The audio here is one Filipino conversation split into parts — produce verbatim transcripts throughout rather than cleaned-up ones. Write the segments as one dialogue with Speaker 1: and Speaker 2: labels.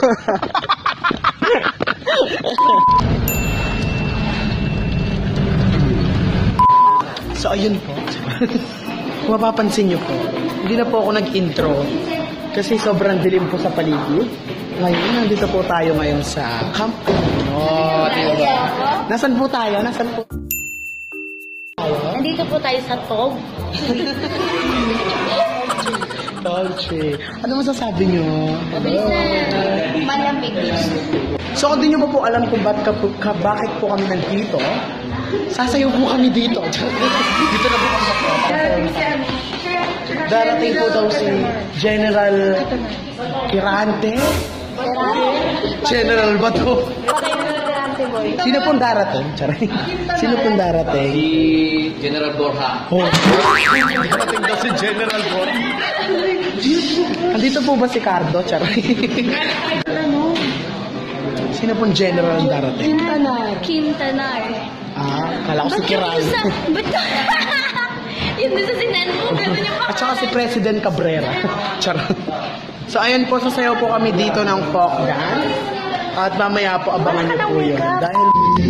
Speaker 1: So ayun po. Kung mapapansin nyo po, hindi na po ako nag-intro kasi sobrang dilim po sa paligid. Ngayon, nandito po tayo ngayon sa camp. Oh, diba? Nasaan po tayo? Nasaan po?
Speaker 2: Nandito po tayo sa Tog.
Speaker 1: Dolce. Ano masasabi nyo?
Speaker 2: Mabilis na malamig.
Speaker 1: So kung di nyo pa po alam kung ba't ka, ka, bakit po kami nandito, sasayaw po kami dito. Dito na po kami sa darating po daw si General Kirante. General ba to? Sino pong darating? Charay. Sino pong darating?
Speaker 3: Si General Borja.
Speaker 1: Oh. Darating daw si General Borja. Andito po ba si Cardo? Charay. Sino pong general ang darating?
Speaker 2: Quintanar. Quintanar.
Speaker 1: Ah, kala ko si Kiran.
Speaker 2: Yun din sa sinan mo.
Speaker 1: At saka si President Cabrera. Charot. So ayun po, sasayaw po kami dito ng folk dance. At mamaya po abangan niyo po yun. Dahil...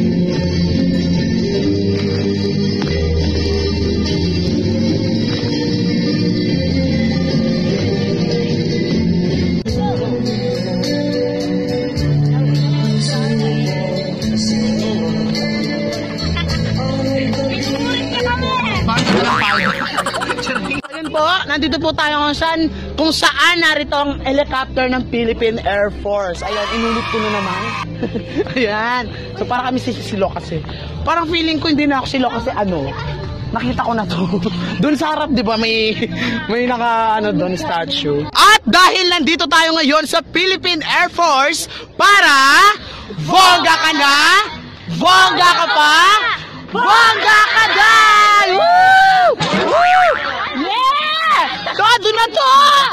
Speaker 1: po, nandito po tayo kung saan, kung saan narito ang helicopter ng Philippine Air Force. Ayan, inulit ko na naman. Ayan. So, para kami sisilo kasi. Parang feeling ko hindi na ako silo kasi ano, nakita ko na to. Doon sa harap, di ba, may, may naka, ano doon, statue. At dahil nandito tayo ngayon sa Philippine Air Force, para, bongga ka na, bongga ka pa, bongga ka dahil! Woo! Woo! Todo na to!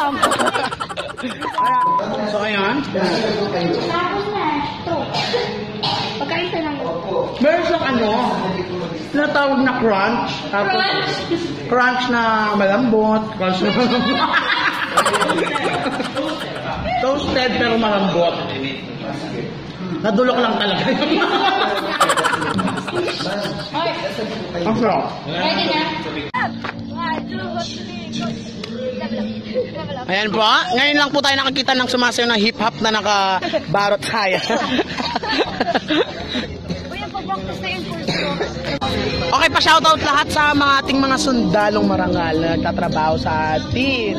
Speaker 1: So, ayan.
Speaker 2: Pagkain ka lang.
Speaker 1: Meron siyang ano, tinatawag na crunch. Tapos, crunch na malambot. Crunch na malambot. Toasted pero malambot. Nadulok lang talaga. Ang sarap.
Speaker 2: Ready na?
Speaker 1: Ayan po, ngayon lang po tayo nakakita ng sumasayaw na hip-hop na nakabarot kaya. Okay, pa-shoutout lahat sa mga ating mga sundalong marangal na nagtatrabaho sa atin.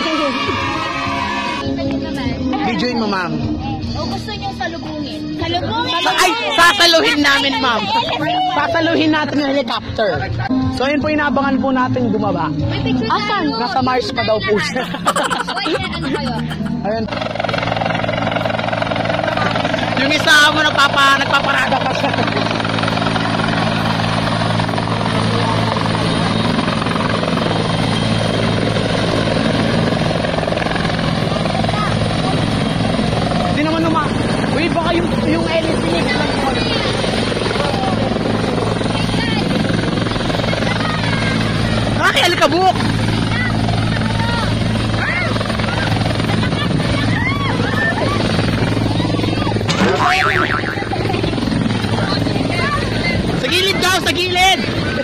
Speaker 1: Videoin mo, ma'am.
Speaker 2: O gusto niyo salubungin? Salubungin!
Speaker 1: Ay, sasaluhin namin, ma'am. Sasaluhin natin yung helicopter. So, yun po, inaabangan po natin bumaba.
Speaker 2: Asan?
Speaker 1: Nasa Mars pa daw po siya.
Speaker 2: Wait, ano kayo?
Speaker 1: Ayun. Yung isa mo nagpapa, nagpaparada pa siya. Hindi naman naman. Wait, baka yung, yung L E D niya lang po. Ay, alikabuk! Sa gilid daw, sa gilid!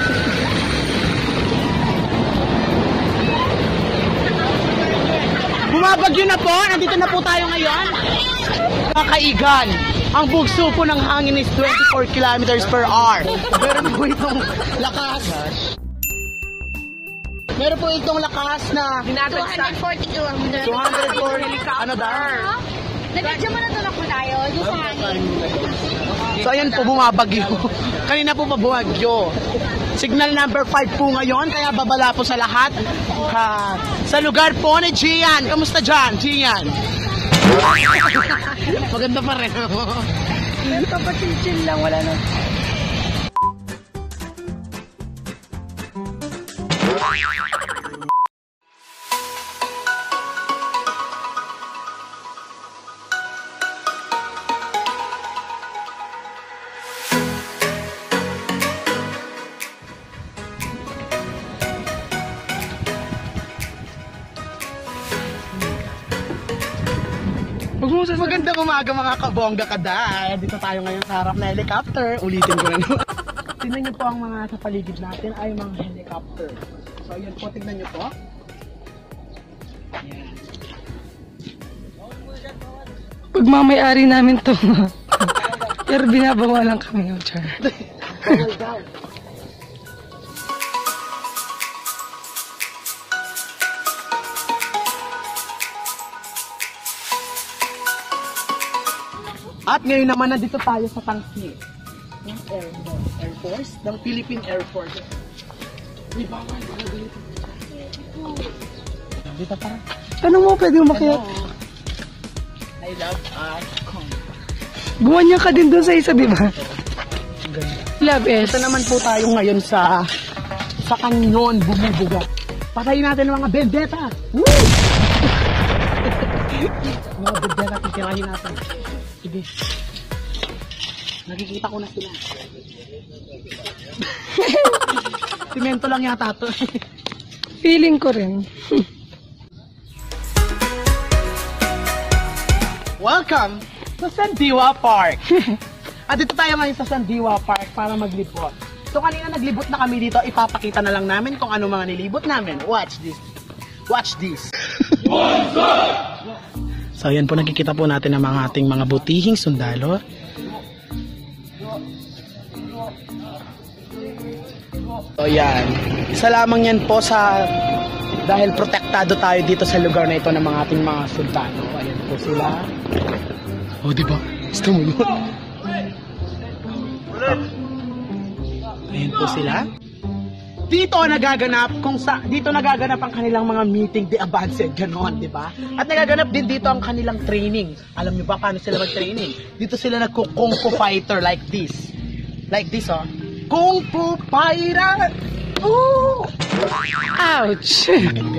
Speaker 1: Bumabagyo na po, nandito na po tayo ngayon. Kakaigan, ang bugso po ng hangin is twenty-four kilometers per hour. Meron po itong lakas. Meron po itong lakas na
Speaker 2: two hundred forty kilometers.
Speaker 1: two hundred forty, ano daw?
Speaker 2: Nag-adyo mo na tulak po tayo. Yung sa hangin.
Speaker 1: So ayan po, bumabagyo. Kanina po mabumagyo. Signal number five po ngayon, kaya babala po sa lahat. Ha, sa lugar po ni Gian. Kamusta dyan, Gian? Maganda pa rin.
Speaker 2: Ito pa chill lang, wala na.
Speaker 1: Huwag mo Magandang umaga mga kabongga kada. Dito tayo ngayon sa harap na helicopter. Ulitin ko na naman. Tingnan niyo po ang mga sa paligid natin ay mga helicopter. So ayan po, tingnan niyo po. Ayan.
Speaker 4: Pagmamayari namin to. Pero binabawalan kami. Char.
Speaker 1: Bawal daw. At ngayon naman nandito tayo sa tangki ng Air, Air Force, ng Philippine Air Force. Di ba? Dito para.
Speaker 4: Tanong mo, pwede umakyat.
Speaker 1: I love us.
Speaker 4: Buwan niya ka din doon sa isa, di ba?
Speaker 1: Ganda.
Speaker 4: Love is.
Speaker 1: Ito naman po tayo ngayon sa sa kanyon bumubuga. Patayin natin ang mga bendeta. Woo! Mga bendeta, titirahin natin. Sige. Nakikita ko na sila. Simento lang yata to.
Speaker 4: Feeling ko rin.
Speaker 1: Welcome sa Sandiwa Park. At dito tayo ngayon sa Sandiwa Park para maglibot. So kanina naglibot na kami dito, ipapakita na lang namin kung ano mga nilibot namin. Watch this. Watch this. So ayan po, nakikita po natin ang mga ating mga butihing sundalo. So yan. Isa lamang yan po sa dahil protektado tayo dito sa lugar na ito ng mga ating mga sundalo. Ayan po sila. Oh, di ba? Gusto mo yun? Ayan po sila. Dito nagaganap kung sa dito nagaganap ang kanilang mga meeting de advanced ganon, di ba? At nagaganap din dito ang kanilang training. Alam niyo ba paano sila mag-training? Dito sila nagko-kung fu fighter like this. Like this, oh. Kung fu fighter. Ooh!
Speaker 4: Ouch!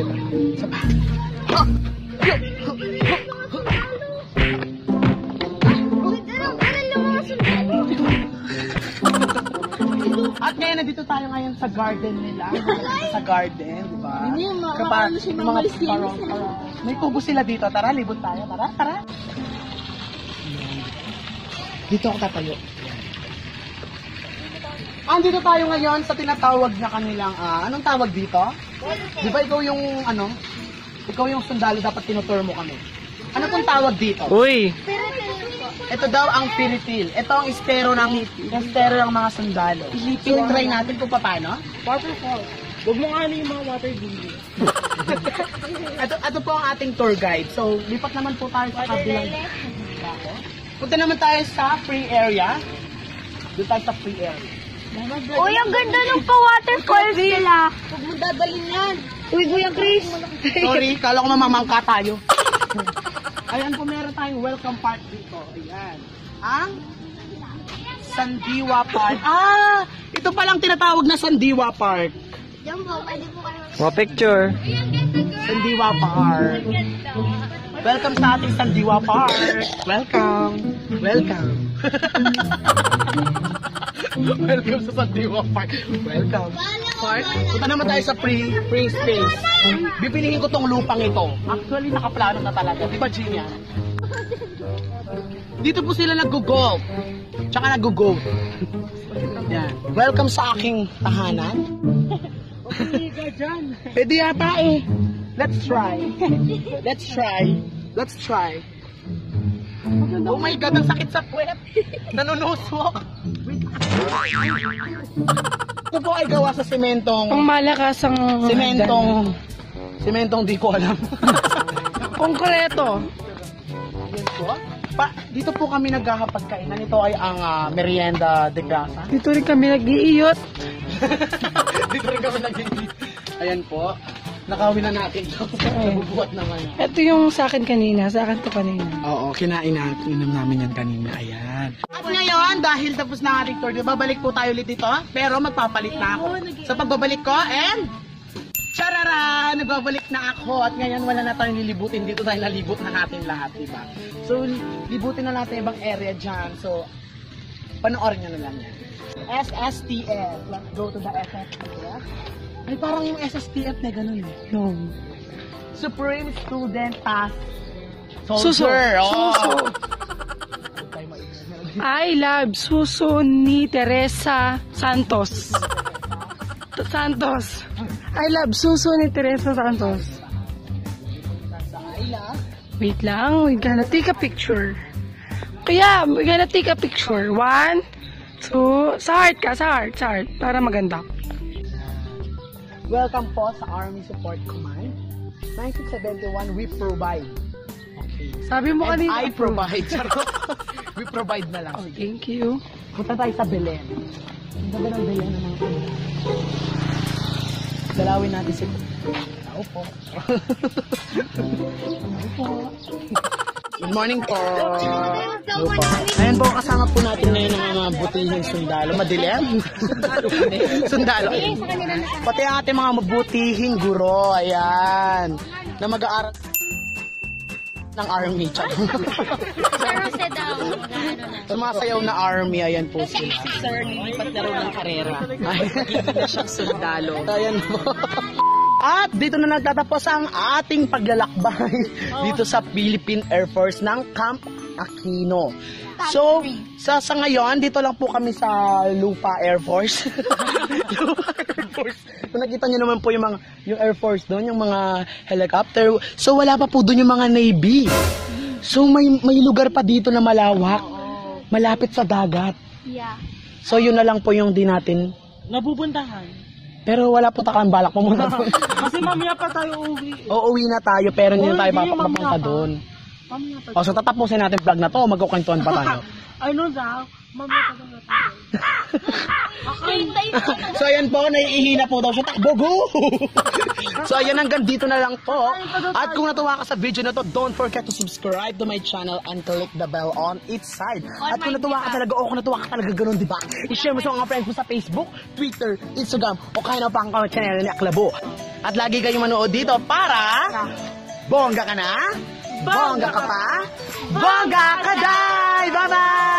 Speaker 4: At ngayon, nandito tayo ngayon sa garden nila. Sa garden, di ba? Kapag mga parang, may kubo sila dito. Tara, libot tayo. Tara, tara. Dito ako tatayo. Andito tayo ngayon sa tinatawag na kanilang, ah, anong tawag dito? Di ba ikaw yung, ano? Ikaw yung sundalo, dapat tinutur mo kami. Ano pong tawag dito? Uy!
Speaker 1: Ito daw ang piritil. Ito ang estero ng estero ng mga sundalo. So, try natin kung paano. Waterfall. Huwag mo nga yung mga water billy. ito, ito po ang ating tour guide. So, lipat naman po tayo sa kabilang. Punta naman tayo sa free area. Doon tayo sa free area.
Speaker 2: Uy, ang ganda ng pa-waterfall sila. Huwag mo dadalhin yan. Uy, Kuya Chris.
Speaker 1: Sorry, kala ko mamamangka tayo. Ayan po, meron tayong welcome park dito. Ayan. Ang Sandiwa Park. Ah! Ito palang tinatawag na Sandiwa Park.
Speaker 2: Diyan po, pwede po kayo.
Speaker 4: Mga picture.
Speaker 1: Sandiwa Park. Welcome sa ating Sandiwa Park. Welcome. Welcome. Welcome sa Sandiwa Park. Welcome. Park. Punta naman tayo sa free, free space. Bipilihin ko tong lupang ito. Actually, nakaplano na talaga. Di ba, Gina? Dito po sila nag-golf. Tsaka nag-golf. Yan. Welcome sa aking tahanan. Pwede yata eh. Let's try. Let's try. Let's try. Oh my God, ang sakit sa puwet. Nanunusok. Ito po ay gawa sa sementong...
Speaker 4: Ang malakasang...
Speaker 1: Sementong... Sementong di ko alam.
Speaker 4: Konkreto.
Speaker 1: Yan po. Pa, dito po kami naghahapagkainan. Ito ay ang uh, merienda de grasa.
Speaker 4: Dito rin kami nag-iiyot.
Speaker 1: Dito rin kami nag-iiyot. Ayan po. Nakawin na natin ito. Nabubuhat naman.
Speaker 4: Ito yung sa akin kanina. Sa akin to kanina.
Speaker 1: Oo, kinain natin. Inom namin yan kanina. Ayan. At ngayon, dahil tapos na ating tour, babalik po tayo ulit dito. Pero magpapalit na ako. Sa pagbabalik ko, and... Charara! Nagbabalik na ako. At ngayon, wala na tayong lilibutin dito dahil nalibot na natin lahat, diba? So, libutin na natin ibang area dyan. So, panoorin nyo na lang yan. S S T F. Let's go to the S S T F. Ay, parang yung S S T F na ganun eh.
Speaker 4: No.
Speaker 1: Supreme Student Task
Speaker 5: Suso.
Speaker 1: Soldier. Oh.
Speaker 5: Suso. I love Suso ni Teresa Santos. Santos. I love Suso ni Teresa Santos. Wait lang, we're gonna take a picture. Kaya, we're gonna take a picture. One, two, sa heart ka, sa heart, sa heart, para maganda.
Speaker 1: Welcome po sa Army Support Command. nineteen seventy-one, we provide. Okay.
Speaker 5: Sabi mo
Speaker 1: And
Speaker 5: kanina.
Speaker 1: I provide. Charot. We provide na lang.
Speaker 5: Oh, thank you.
Speaker 1: Punta tayo sa Belen. Ang ganda ng Belen ng mga kanila. Dalawin natin si... Tao po. Tao po. Good morning po. Hello po. Ayan po, kasama po natin ngayon ang mga butihing sundalo. Madilim? Sundalo po Sundalo. Pati ang ating mga mabutihing guro. Ayan. Na mag-aaral ng army.
Speaker 2: Pero sa daw,
Speaker 1: Sumasayaw na army, ayan po sila.
Speaker 4: Sir, lilipat na rin ng karera.
Speaker 1: Ay,
Speaker 4: Hindi na siyang sundalo.
Speaker 1: ayan po. At dito na nagtatapos ang ating paglalakbay dito sa Philippine Air Force ng Camp Aquino. So, sa, sa ngayon, dito lang po kami sa Lupa Air Force. Lupa Air Force. Kung nakita nyo naman po yung mga yung Air Force doon, yung mga helicopter. So, wala pa po doon yung mga Navy. So, may, may lugar pa dito na malawak. Malapit sa dagat.
Speaker 2: yeah.
Speaker 1: So, yun na lang po yung di natin.
Speaker 4: Napupuntahan.
Speaker 1: Pero wala po takang balak pumunta doon.
Speaker 4: Kasi mamaya pa tayo uwi.
Speaker 1: Uuwi na tayo, pero hindi na tayo
Speaker 4: Oh, hindi,
Speaker 1: papapunta
Speaker 4: mamaya pa.
Speaker 1: doon.
Speaker 4: Mamaya pa.
Speaker 1: O, so tatapusin natin vlog na to, magkukwentuhan pa tayo.
Speaker 4: Ano daw? Mamaya pa tayo tayo.
Speaker 1: So, ayan po, naiihina po daw siya. Takbo, go! So, ayan, hanggang dito na lang po. At kung natuwa ka sa video na to, don't forget to subscribe to my channel and click the bell on its side. At kung natuwa ka talaga, o kung natuwa ka talaga ganun, di ba? I-share mo sa mga friends mo sa Facebook, Twitter, Instagram, o kaya na pa ang channel ni Aklabo. At lagi kayong manood dito para... Bongga ka na? Bongga ka pa? Bongga ka, day! Bye-bye!